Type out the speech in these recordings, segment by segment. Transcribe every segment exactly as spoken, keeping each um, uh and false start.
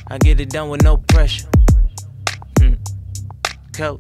I get it done with no pressure. Hmm. Coach.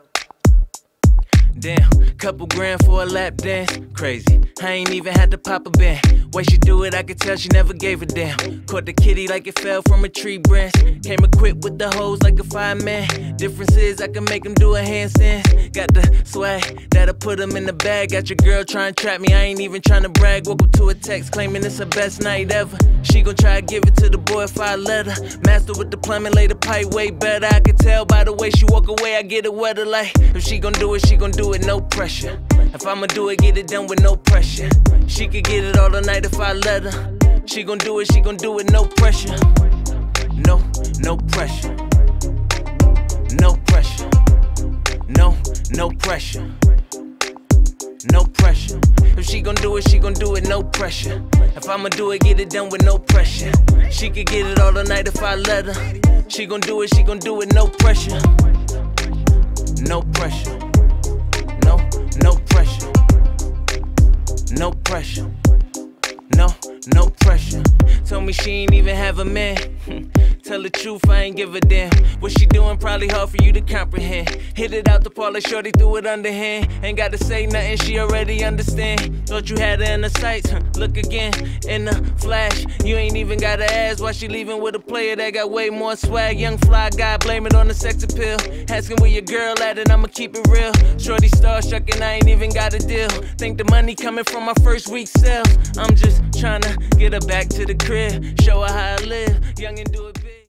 Damn, couple grand for a lap dance, crazy. I ain't even had to pop a band. Way she do it, I could tell she never gave a damn. Caught the kitty like it fell from a tree branch. Came equipped with the hose like a fireman. Difference is I can make him do a handstand. Got the swag that'll put him in the bag. Got your girl trying to trap me, I ain't even trying to brag. Woke up to a text claiming it's her best night ever. She gon' try to give it to the boy if I let her. Master with the plumbing, lay the pipe way better. I can tell by the way she walk away, I get it wetter. Like, if she gon' do it, she gon' do it, no pressure. If I'ma do it, get it done with no pressure. She could get it all the night if I let her. She gon' do it, she gon' do it, no pressure. No, no pressure. No pressure. No, no pressure. No pressure. If she gon' do it, she gon' do it, no pressure. If I'ma do it, get it done with no pressure. She could get it all the night if I let her. She gon' do it, she gon' do it, no pressure. No pressure. No, no pressure. No pressure. No, no pressure. Told me she ain't even have a man. Tell the truth, I ain't give a damn. What she doing probably hard for you to comprehend. Hit it out the parlor, shorty threw it underhand. Ain't got to say nothing, she already understand. Thought you had her in the sights, look again. In the flash, you ain't even gotta ask why she leaving with a player that got way more swag. Young fly guy, blame it on the sex appeal. Asking where your girl at and I'ma keep it real. Shorty starstruck and I ain't even got a deal. Think the money coming from my first week sales. I'm just tryna get her back to the crib, show her how I live. Young and do it big.